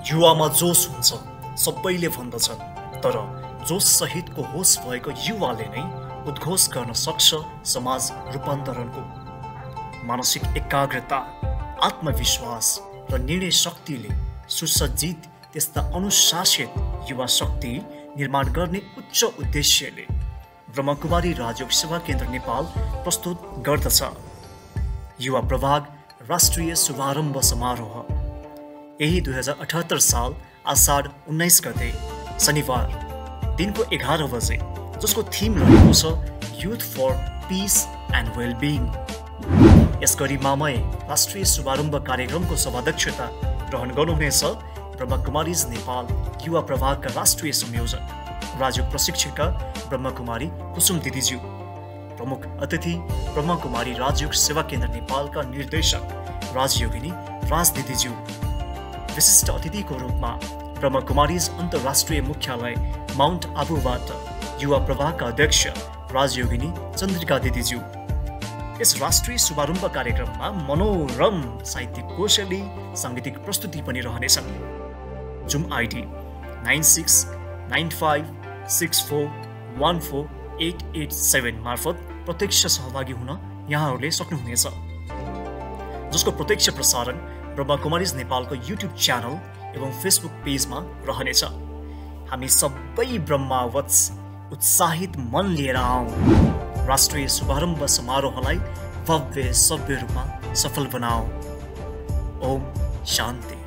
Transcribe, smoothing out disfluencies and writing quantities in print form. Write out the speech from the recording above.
युवामा जोश हुन्छ सबैले भन्दछ, तर जोश सहितको होस भएको युवाले नै उद्घोष गर्न सक्छ समाज रूपान्तरणको। मानसिक एकाग्रता, आत्मविश्वास र निर्णय शक्तिले सुसज्जित त्यस्ता अनुशासित युवा शक्ति निर्माण गर्ने उच्च उद्देश्यले ब्रह्मकुमारी राजयोग सेवा केन्द्र नेपाल प्रस्तुत गर्दछ युवा प्रभाग राष्ट्रिय शुभारम्भ समारोह। यही 2078 साल आषाढ 19 गते शनिबार दिनको 11 बजे, जसको थीम रहेको छ youth for peace and wellbeing. यस गरिमामय राष्ट्रिय शुभारम्भ कार्यक्रमको सभाध्यक्षता ग्रहण गर्नुहुनेछ ब्रह्मकुमारिज नेपाल युवा प्रभागका राष्ट्रिय संयोजक राजयोग प्रशिक्षिका ब्रह्मकुमारी कुसुम दिदीज्यू, प्रमुख अतिथि ब्रह्मकुमारी राजयोग सेवा केन्द्र नेपालका निर्देशक राजयोगिनी राज दिदीज्यू, विशिष्ट अतिथिको रूपमा ब्रह्मकुमारिज अन्तर्राष्ट्रिय मुख्यालय माउन्ट आबुबाट युवा प्रभागका अध्यक्ष राजयोगिनी चन्द्रिका दिदीज्यू। यस राष्ट्रिय शुभारम्भ कार्यक्रममा मनोरम साहित्यिक कौशली साङ्गीतिक प्रस्तुति पनि रहनेछन्। जुम आइडी 969564148887 मार्फत प्रत्यक्ष सहभागी हुन यहाँहरूले सक्नुहुनेछ, जसको प्रत्यक्ष प्रसारण ब्रह्मकुमारिज नेपालको युट्युब च्यानल एवं फेसबुक पेजमा रहनेछ। हामी सबै ब्रह्मावत्स उत्साहित मन लिएर आउँ, राष्ट्रिय शुभारम्भ समारोहलाई भव्य सभ्य रूपमा सफल बनाऊ। ओम शान्ति।